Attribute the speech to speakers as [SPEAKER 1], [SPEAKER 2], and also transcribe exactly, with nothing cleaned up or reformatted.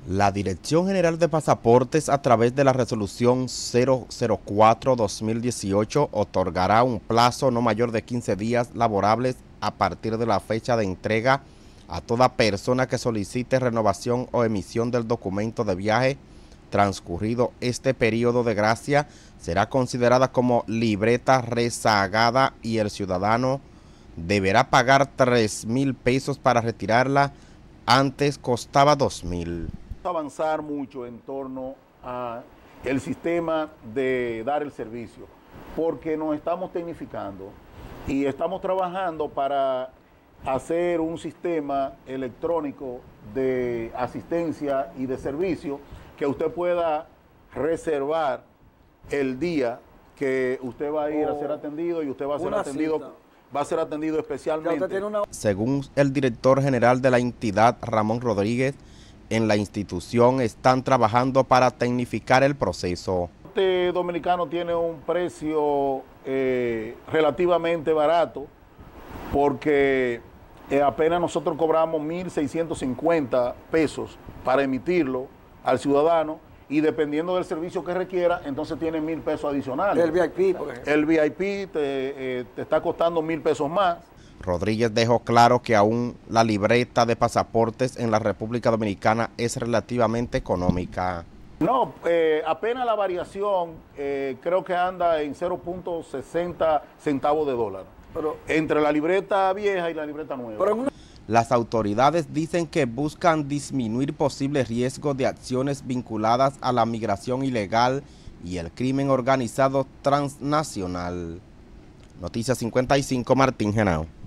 [SPEAKER 1] La Dirección General de Pasaportes, a través de la resolución cero cero cuatro guión dos mil dieciocho, otorgará un plazo no mayor de quince días laborables a partir de la fecha de entrega a toda persona que solicite renovación o emisión del documento de viaje. Transcurrido este periodo de gracia, será considerada como libreta rezagada y el ciudadano deberá pagar tres mil pesos para retirarla. Antes costaba dos mil.
[SPEAKER 2] Avanzar mucho en torno a el sistema de dar el servicio, porque nos estamos tecnificando y estamos trabajando para hacer un sistema electrónico de asistencia y de servicio que usted pueda reservar el día que usted va a ir oh, a ser atendido y usted va a ser atendido cita. va a ser atendido especialmente. Una...
[SPEAKER 1] Según el director general de la entidad, Ramón Rodríguez, en la institución están trabajando para tecnificar el proceso.
[SPEAKER 2] Este dominicano tiene un precio eh, relativamente barato porque eh, apenas nosotros cobramos mil seiscientos cincuenta pesos para emitirlo al ciudadano y dependiendo del servicio que requiera, entonces tiene mil pesos adicionales.
[SPEAKER 3] El V I P, por ejemplo.
[SPEAKER 2] El V I P te, eh, te está costando mil pesos más.
[SPEAKER 1] Rodríguez dejó claro que aún la libreta de pasaportes en la República Dominicana es relativamente económica.
[SPEAKER 2] No, eh, apenas la variación eh, creo que anda en cero punto sesenta centavos de dólar, pero, entre la libreta vieja y la libreta nueva. Pero una...
[SPEAKER 1] Las autoridades dicen que buscan disminuir posibles riesgos de acciones vinculadas a la migración ilegal y el crimen organizado transnacional. Noticias cincuenta y cinco, Martín Genao.